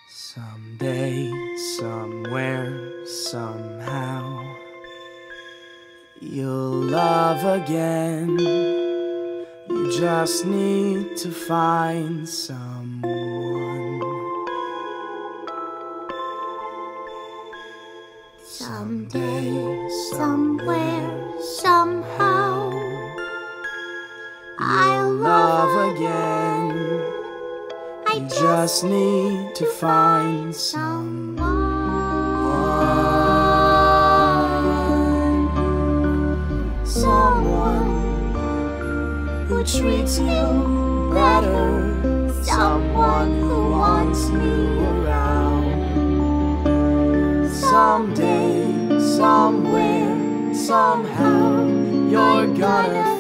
Someday, somewhere, somehow, you'll love again. You just need to find someone. Someday, somewhere, somehow, I'll love again. You just need to find someone. Someone who treats you better. Someone who wants me around. Someday, somewhere, somehow, you're gonna